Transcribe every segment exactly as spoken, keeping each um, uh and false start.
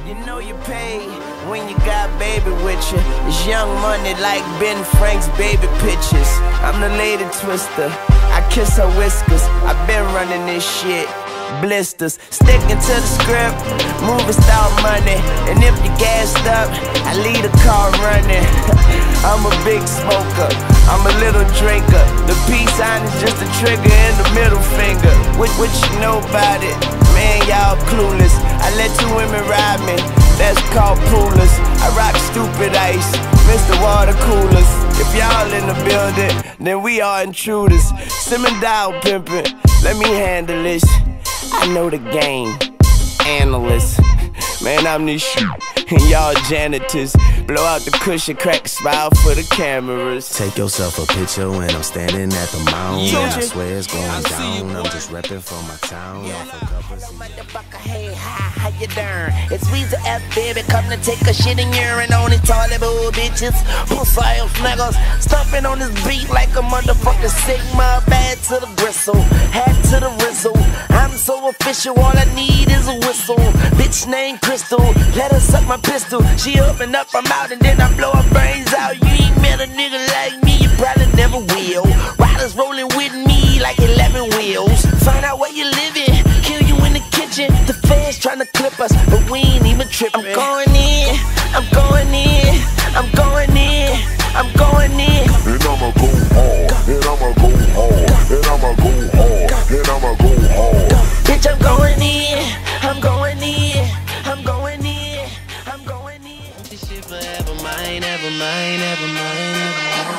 You know you pay when you got baby with you. It's young money like Ben Frank's baby pictures. I'm the lady twister, I kiss her whiskers. I've been running this shit, blisters. Sticking to the script, movie style money. And if you gassed up, I leave the car running. I'm a big smoker, I'm a little drinker. The peace sign is just a trigger and the middle finger. What, what you know about it? Man, y'all clueless. I let two women ride me, that's called poolers. I rock stupid ice, Mister Water Coolers. If y'all in the building, then we are intruders. Simmin' dial pimpin', let me handle this. I know the game, analyst. Man, I'm this shit, and y'all janitors. Blow out the cushion, crack a smile for the cameras. Take yourself a picture when I'm standing at the mound. Yeah. I swear it's going I down. you, I'm just repping for my town. Yeah. Off of covers. Motherfucker, hey, hi, how you doing? It's Wizard F, baby, come to take a shit and urine on these toilet bowl bitches. Pussy niggas, stumping on this beat like a motherfucking Sigma. Bad to the bristle, hat to the rizzle. I'm so official, all I need is a whistle. Bitch named Crystal, let her suck my pistol. She open up, I'm out, and then I blow her brains out. You ain't met a nigga like me, you probably never will. Riders rolling with me like eleven wheels. Find out where you living, kill you in the kitchen. The fans trying to clip us, but we ain't even tripping. I'm going in, I'm going in, I'm going in, I'm going in. And I'ma go hard, and I'ma go hard, and I'ma go hard, and I'ma go hard. Bitch, I'm going in, I'm going in, I'm going in, I'm going in. This shit forever mine, ever mine, ever mine.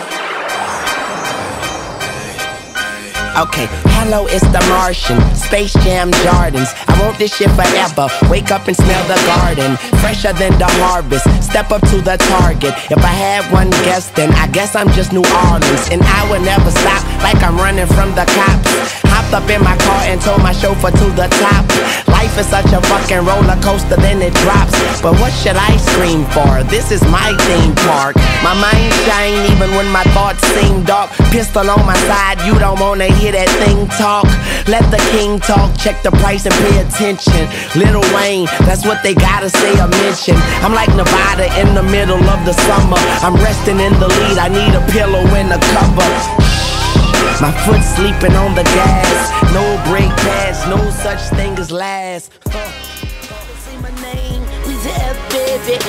Okay, hello, it's the Martian, Space Jam Jordans. I want this shit forever, wake up and smell the garden. Fresher than the harvest, step up to the target. If I had one guess, then I guess I'm just New Orleans. And I would never stop, like I'm running from the cops. Hopped up in my car and told my chauffeur to the top. Life is such a fucking roller coaster, then it drops. But what should I scream for? This is my theme park. My mind shine even when my thoughts seem dark. Pistol on my side, you don't wanna hear that thing talk. Let the king talk, check the price and pay attention. Lil Wayne, that's what they gotta say or mention. I'm like Nevada in the middle of the summer. I'm resting in the lead, I need a pillow and a cover. My foot sleeping on the gas. No brake pads, no such thing as last. Huh. Say my name, Wizard F, baby.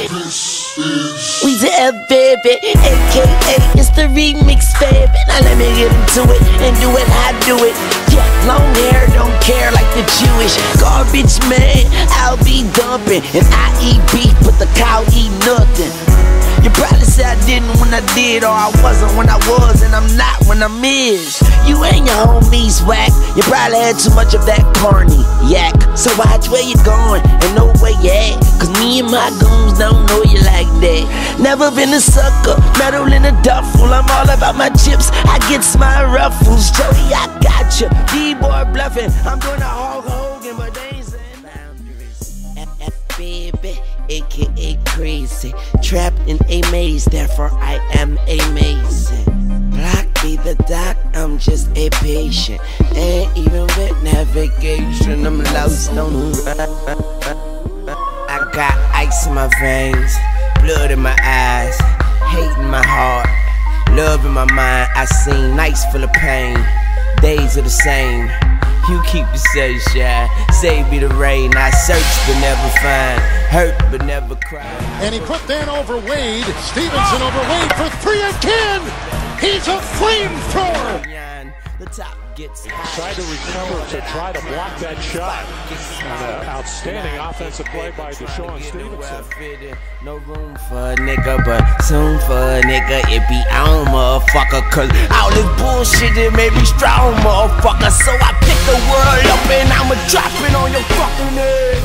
Wizard F, baby. A K A it's the remix, baby. Now let me get into it and do it how I do it. Yeah, long hair, don't care like the Jewish. Garbage man, I'll be dumping. And I eat beef, but the cow eat nothing. You probably say I didn't when I did, or I wasn't when I was, and I'm not when I'm is. You and your homies whack, you probably had too much of that corny yak. So watch where you going and know where you at, cause me and my goons don't know you like that. Never been a sucker, metal in a duffel. I'm all about my chips, I get my ruffles. Jody, I got you, D-boy bluffing. I'm doing a Hulk Hogan, but they ain't saying boundaries. F F baby, A K A crazy, trapped in a maze, therefore I am amazing. Block be the doc, I'm just a patient. And even with navigation, I'm lost on the run. I got ice in my veins, blood in my eyes, hate in my heart, love in my mind. I seen nights full of pain, days are the same. You keep the sunshine, save me the rain. I search but never find, hurt but never cry. And he put that over Wade. Stevenson over Wade for three again. He's a flamethrower. The top gets tried to recover to try to block that shot. And, uh, outstanding offensive play by Deshawn Stevenson. No room for a nigga, but soon for a nigga it be on, motherfucker. Cause all this bullshit that made me strong, motherfucker. So I pick the world up and I'ma drop it on your fucking head.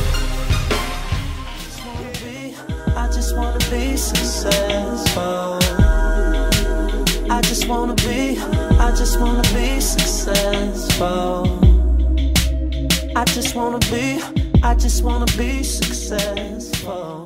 I just wanna be successful. I just wanna be, I just wanna be successful. I just wanna be, I just wanna be successful.